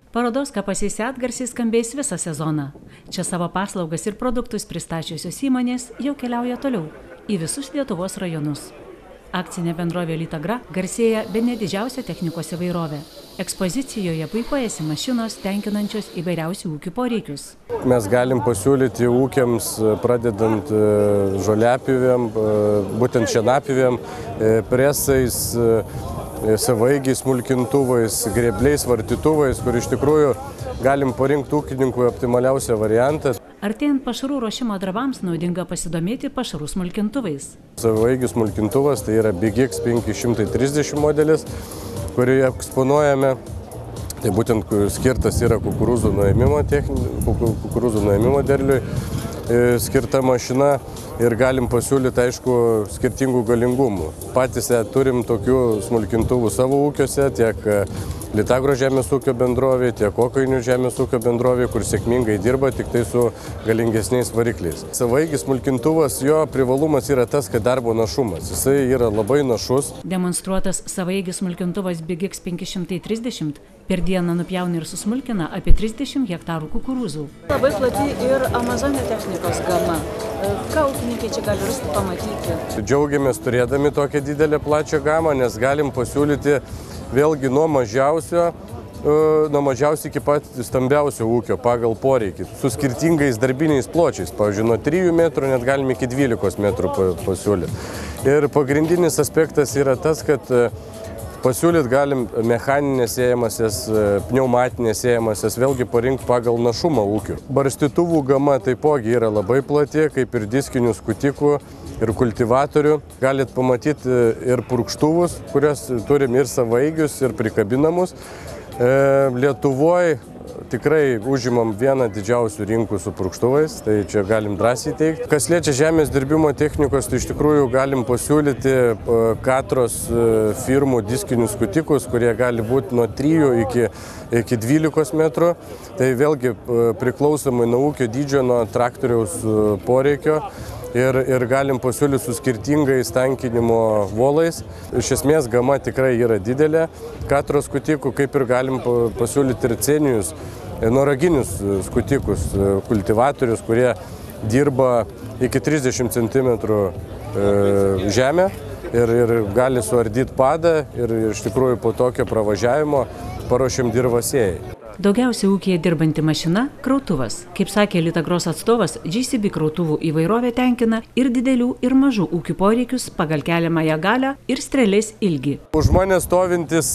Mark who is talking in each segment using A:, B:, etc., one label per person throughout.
A: Parodos Kapasėse atgarsiai skambės visą sezoną. Čia savo paslaugas ir produktus pristačiusios įmonės jau keliauja toliau į visus Lietuvos rajonus. Akcinė bendrovė Litagra garsėja bene didžiausia technikos įvairovė. Ekspozicijoje puikuojasi mašinos tenkinančios įvairiausių ūkių poreikius.
B: Mes galim pasiūlyti ūkiams, pradedant žoliapjovėm, būtent šienapjovėm, presais, savaigiais smulkintuvais, grėbliais, vartytuvais, kur iš tikrųjų galim parinkti ūkininkui optimaliausią variantą.
A: Artėjant pašarų ruošimo darbams naudinga pasidomėti pašarų smulkintuvais.
B: Savaigis smulkintuvas tai yra BigX 530 modelis, kurį eksponuojame. Tai būtent skirtas yra kukurūzų nuėmimo derliui skirta mašina ir galim pasiūlyti, aišku, skirtingų galingumų. Patys turim tokių smulkintuvų savo ūkiuose, tiek Litagro žemės ūkio bendrovė, tiek Okainių žemės ūkio bendrovė, kur sėkmingai dirba tik tai su galingesniais varikliais. Savaigis smulkintuvas, jo privalumas yra tas, kad darbo našumas. Jisai yra labai našus.
A: Demonstruotas savaigis smulkintuvas BigX 530 per dieną nupjauna ir susmulkina apie 30 hektarų kukurūzų.
C: Labai plati ir Amazonė technikos gama. Ką ūkininkai čia gali rasti, pamatyti?
B: Džiaugiamės turėdami tokią didelę plačią gamą, nes galim pasiūlyti vėlgi nuo mažiausio iki pat stambiausio ūkio pagal poreikį, su skirtingais darbiniais pločiais. Pavyzdžiui, nuo 3 metrų net galime iki 12 metrų pasiūlyti. Ir pagrindinis aspektas yra tas, kad pasiūlyti galim mechaninės sėjamasias, pneumatinės sėjamasias, vėlgi parinkti pagal našumą ūkių. Barstytuvų gama taipogi yra labai plati, kaip ir diskinių skutikų ir kultivatorių. Galit pamatyti ir purkštuvus, kurias turim ir savaigius, ir prikabinamus. Lietuvoje tikrai užimam vieną didžiausių rinkų su purkštuvais, tai čia galim drąsiai teikti. Kas liečia žemės dirbimo technikos, tai iš tikrųjų galim pasiūlyti Katros firmų diskinius skutikus, kurie gali būti nuo 3 iki 12 metrų. Tai vėlgi priklausomai nuo ūkio dydžio, nuo traktoriaus poreikio. Ir galim pasiūlyti su skirtingais tankinimo volais. Iš esmės gama tikrai yra didelė. Katros skutikų, kaip ir galim pasiūlyti ir cenijus, noraginius skutikus, kultivatorius, kurie dirba iki 30 cm žemę ir gali suardyti padą ir iš tikrųjų po tokio pravažiavimo paruošiam dirvą sėjai.
A: Daugiausia ūkyje dirbanti mašina – krautuvas. Kaip sakė Litagros atstovas, GCB krautuvų įvairovė tenkina ir didelių, ir mažų ūkių poreikius pagal keliamąją galią ir strėlės ilgį.
B: Už manęs stovintis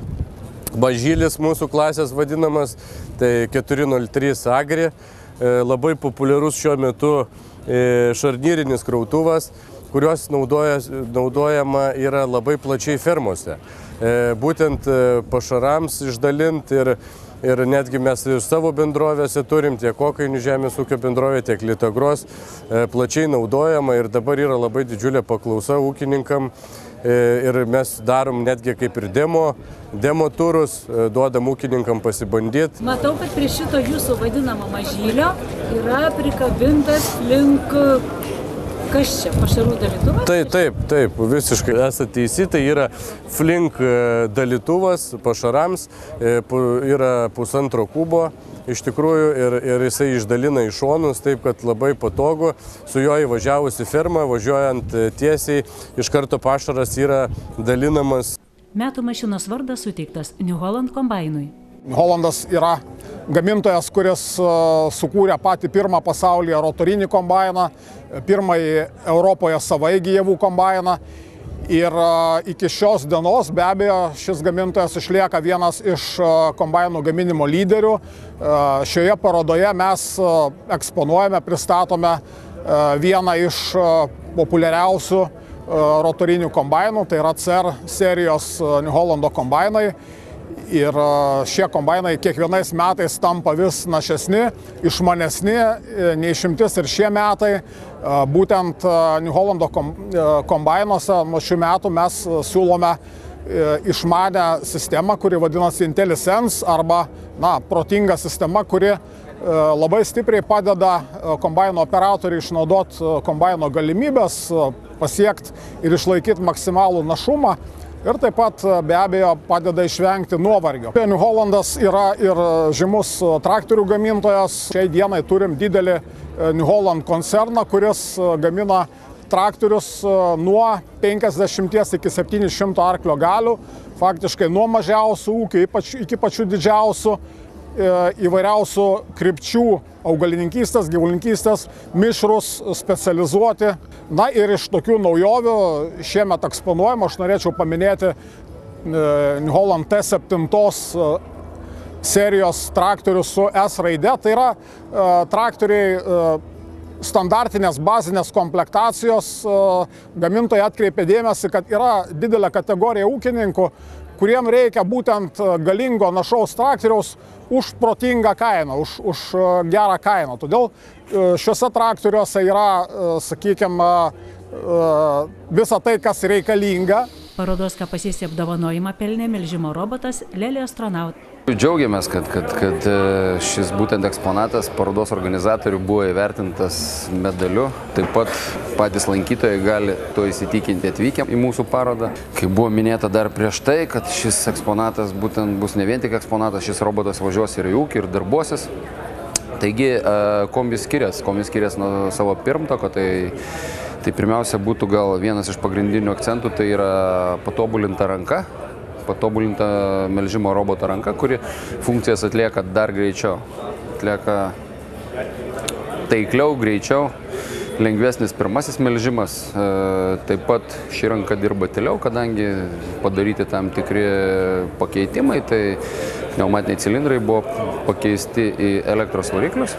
B: Bažylis mūsų klasės vadinamas, tai 403 Agri, labai populiarus šiuo metu šarnyrinis krautuvas, kurios naudojama yra labai plačiai fermose. Būtent pašarams išdalinti ir netgi mes ir savo bendrovėse turim, tiek Okainių žemės ūkio bendrovė, tiek Litagros, plačiai naudojama ir dabar yra labai didžiulė paklausa ūkininkam ir mes darom netgi kaip ir demo turus, duodam ūkininkam pasibandyti.
C: Matau, kad prie šito jūsų vadinamo mažylio yra prikabintas link... Kas čia, pašarų dalytuvas?
B: Taip, visiškai esate teisi, tai yra flink dalytuvas pašarams, yra 1,5 kubo iš tikrųjų ir jisai išdalina į šonus, taip kad labai patogu, su juo įvažiavus į fermą, važiuojant tiesiai, iš karto pašaras yra dalinamas.
A: Metų mašinos vardas suteiktas New Holland kombainui.
D: Holandas yra gamintojas, kuris sukūrė patį pirmą pasaulyje rotorinį kombainą, pirmąjį Europoje savaigį javų kombainą. Ir iki šios dienos be abejo šis gamintojas išlieka vienas iš kombainų gaminimo lyderių. Šioje parodoje mes eksponuojame, pristatome vieną iš populiariausių rotorinių kombainų, tai yra CR serijos New Hollando kombainai. Ir šie kombainai kiekvienais metais tampa vis našesni, išmanesni, neišimtis ir šie metai. Būtent New Hollando kombainuose nuo šių metų mes siūlome išmanę sistemą, kuri vadinasi IntelliSense arba protinga sistema, kuri labai stipriai padeda kombaino operatoriui išnaudoti kombaino galimybės, pasiekti ir išlaikyti maksimalų našumą. ir taip pat be abejo padeda išvengti nuovargio. New Hollandas yra ir žymus traktorių gamintojas. Šiai dienai turim didelį New Holland koncerną, kuris gamina traktorius nuo 50 iki 700 arklio galių, faktiškai nuo mažiausių ūkių iki pačių didžiausių, įvairiausių krypčių augalininkystės, gyvulininkystės, mišrūs, specializuoti. Na ir iš tokių naujovių šiemet eksponuojama, aš norėčiau paminėti New Holland T7 serijos traktorius su S raide. Tai yra traktoriai standartinės bazinės komplektacijos. Gamintojai atkreipė dėmesį, kad yra didelė kategorija ūkininkų, kuriem reikia būtent galingo našaus traktoriaus už protingą kainą, už gerą kainą. Todėl šiuose traktoriuose yra, sakykime, visa tai, kas reikalinga.
A: Parodos kapasės apdovanojimą pelnė melžimo robotas Lelė Astronaut.
E: Džiaugiamės, kad šis būtent eksponatas parodos organizatorių buvo įvertintas medaliu. Taip pat patys lankytojai gali to įsitikinti atvykę į mūsų parodą. Kaip buvo minėta dar prieš tai, kad šis eksponatas būtent bus ne vien tik eksponatas, šis robotas važiuos ir į ūkį, ir darbuosis. Taigi, kuom jis skiriasi nuo savo pirmtako, tai pirmiausia būtų gal vienas iš pagrindinių akcentų, tai yra patobulinta ranka. Patobulinta melžimo roboto ranka, kuri funkcijas atlieka dar greičiau. Atlieka taikliau, greičiau, lengvesnis pirmasis melžimas. Taip pat ši ranka dirba tyliau, kadangi padaryti tam tikri pakeitimai, tai pneumatiniai cilindrai buvo pakeisti į elektros variklius.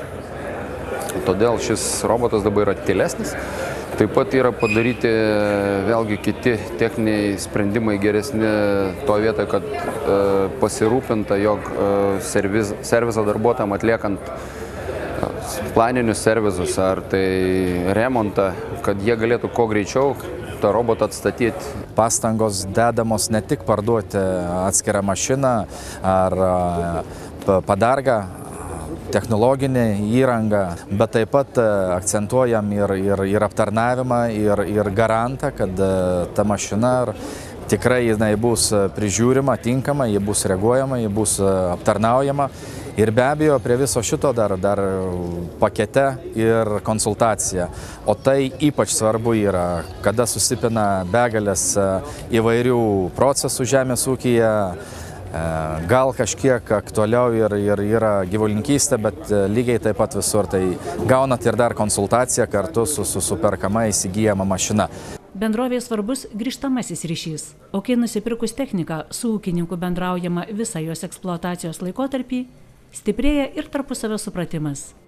E: Todėl šis robotas dabar yra tylesnis. Taip pat yra padaryti vėlgi kiti techniniai sprendimai geresni to vietoje, kad pasirūpinta, jog servizo darbuotojams atliekant planinius servizus ar tai remontą, kad jie galėtų kuo greičiau tą robotą atstatyti.
F: Pastangos dedamos ne tik parduoti atskirą mašiną ar padargą, technologinę įrangą, bet taip pat akcentuojam ir aptarnavimą, ir garantą, kad ta mašina tikrai jinai bus prižiūrima, tinkama, ji bus reaguojama, ji bus aptarnaujama. Ir be abejo, prie viso šito dar pakete ir konsultacija. O tai ypač svarbu yra, kada susipina begalės įvairių procesų žemės ūkyje. Gal kažkiek aktualiau ir yra gyvulininkystė, bet lygiai taip pat visur. Tai gaunat ir dar konsultaciją kartu su superkama įsigyjama mašina.
A: Bendrovėje svarbus grįžtamasis ryšys, o kai nusipirkus techniką su ūkininku bendraujama visą jos eksploatacijos laikotarpį, stiprėja ir tarpusavio supratimas.